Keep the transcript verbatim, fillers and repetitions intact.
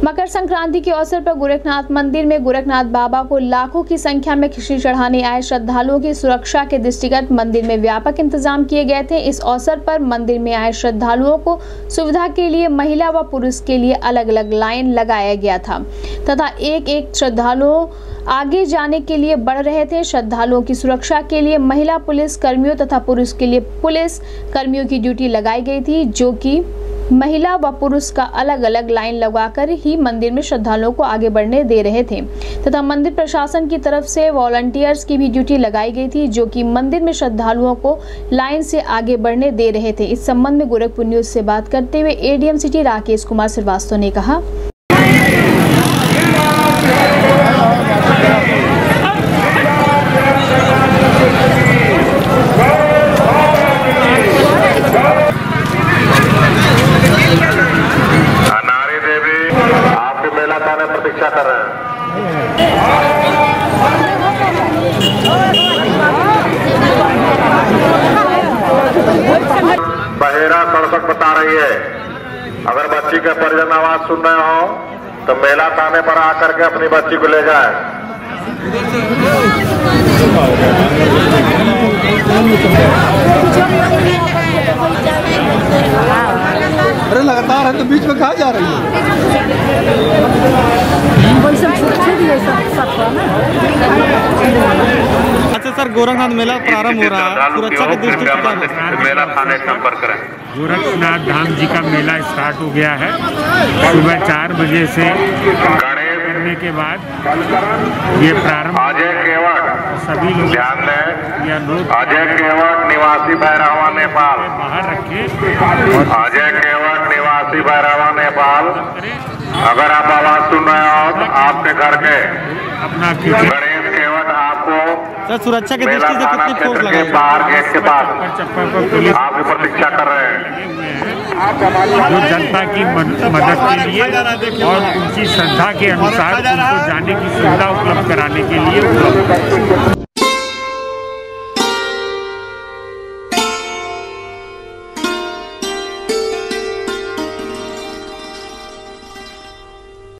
मकर संक्रांति के अवसर पर गोरखनाथ मंदिर में गोरखनाथ बाबा को लाखों की संख्या में खीर चढ़ाने आए श्रद्धालुओं की सुरक्षा के दृष्टिगत मंदिर में व्यापक इंतजाम किए गए थे। इस अवसर पर मंदिर में आए श्रद्धालुओं को सुविधा के लिए महिला व पुरुष के लिए अलग अलग लाइन लगाया गया था तथा एक एक श्रद्धालुओं आगे जाने के लिए बढ़ रहे थे। श्रद्धालुओं की सुरक्षा के लिए महिला पुलिस कर्मियों तथा पुरुष के लिए पुलिस कर्मियों की ड्यूटी लगाई गई थी, जो कि महिला व पुरुष का अलग अलग लाइन लगाकर ही मंदिर में श्रद्धालुओं को आगे बढ़ने दे रहे थे तथा मंदिर प्रशासन की तरफ से वॉलंटियर्स की भी ड्यूटी लगाई गई थी, जो कि मंदिर में श्रद्धालुओं को लाइन से आगे बढ़ने दे रहे थे। इस संबंध में गोरखपुर न्यूज से बात करते हुए एडीएम सिटी राकेश कुमार श्रीवास्तव ने कहा, प्रतीक्षा कर रहे हैं। बहेरा सड़सठ बता रही है, अगर बच्ची के परिजन आवाज सुन रहे हो तो मेला थाने पर आकर के अपनी बच्ची को ले जाए। अरे लगातार है तो बीच में कहाँ जा रही है? अच्छा सर, गोरखनाथ मेला प्रारंभ हो रहा है, सुरक्षा की दृष्टि से मेला थाने संपर्क करें। गोरखनाथ धाम जी का मेला स्टार्ट हो गया है। सुबह चार बजे से करने के बाद ये प्रारंभ। अजय केवट सभी लोग ध्यान दें, या लोग अजय केवट निवासी भैरवा नेपाल, बाहर रखे। अजय केवट निवासी भैरवा नेपाल, अगर आप आवाज सुन रहे हो तो आपके घर के अपना गणेश केवट आपको सर सुरक्षा की दृष्टि से कितनी फोर्स के बाहर गेट के पास पुलिस आपकी प्रतीक्षा कर रहे हैं। जो जनता की मदद के लिए और उनकी श्रद्धा के अनुसार उनको जाने की सुविधा उपलब्ध कराने के लिए उपलब्ध